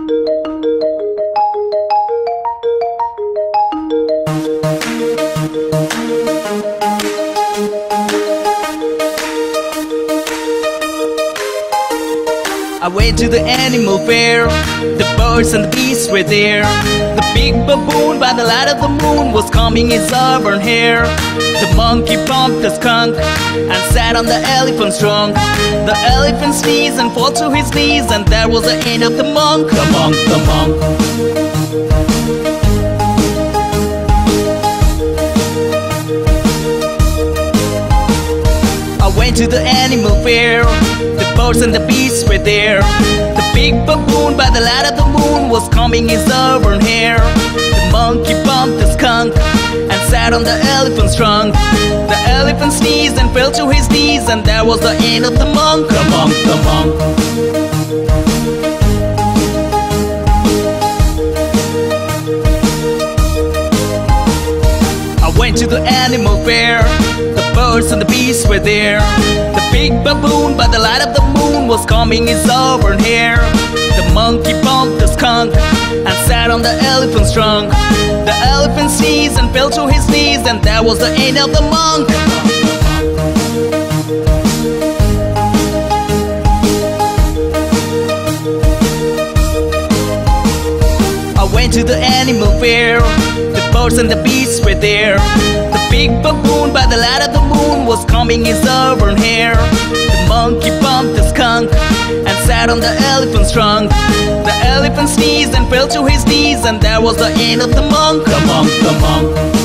I went to the animal fair. The birds and the beasts were there. The big baboon by the light of the moon was combing his auburn hair. The monkey pumped the skunk and sat on the elephant's trunk. The elephant sneezed and fell to his knees, and that was the end of the monk. The monk, the monk. I went to the animal fair. The birds and the beasts were there. The big baboon by the light of the moon was combing his auburn hair. The monkey bumped the skunk and sat on the elephant's trunk. The elephant sneezed and fell to his knees, and that was the end of the monk. The monk, the monk. I went to the animal fair. The birds and the beasts were there. The big baboon by the light of the moon was combing his auburn hair. The monkey bumped the skunk and sat on the elephant's trunk. The elephant sneezed and fell to his knees, and that was the end of the monk. I went to the animal fair. The birds and the beasts were there. The big baboon by the light of the moon was combing his auburn hair. The monkey bumped the skunk and sat on the elephant's trunk. The elephant sneezed and fell to his knees, and that was the end of the monk. The monk, the monk.